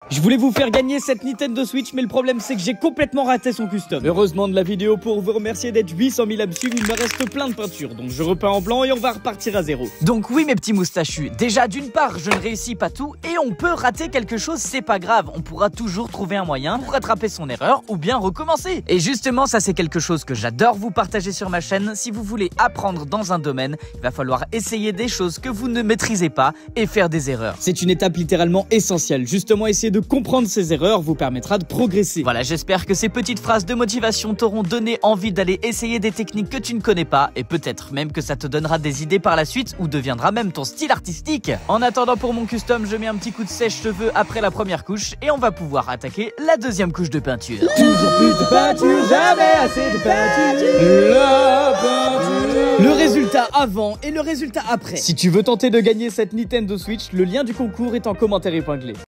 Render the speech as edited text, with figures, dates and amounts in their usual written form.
Je voulais vous faire gagner cette Nintendo Switch, mais le problème c'est que j'ai complètement raté son custom. Heureusement de la vidéo pour vous remercier d'être 800 000 à me suivre, il me reste plein de peintures, donc je repeins en blanc et on va repartir à zéro. Donc oui mes petits moustachus, déjà d'une part je ne réussis pas tout et on peut rater quelque chose, c'est pas grave, on pourra toujours trouver un moyen pour rattraper son erreur ou bien recommencer. Et justement ça c'est quelque chose que j'adore vous partager sur ma chaîne. Si vous voulez apprendre dans un domaine, il va falloir essayer des choses que vous ne maîtrisez pas et faire des erreurs. C'est une étape littéralement essentielle, justement essayer de comprendre ses erreurs vous permettra de progresser. Voilà, j'espère que ces petites phrases de motivation t'auront donné envie d'aller essayer des techniques que tu ne connais pas et peut-être même que ça te donnera des idées par la suite ou deviendra même ton style artistique. En attendant pour mon custom, je mets un petit coup de sèche-cheveux après la première couche et on va pouvoir attaquer la deuxième couche de peinture. Toujours plus de peinture, jamais assez de peinture. La peinture. Le résultat avant et le résultat après. Si tu veux tenter de gagner cette Nintendo Switch, le lien du concours est en commentaire épinglé.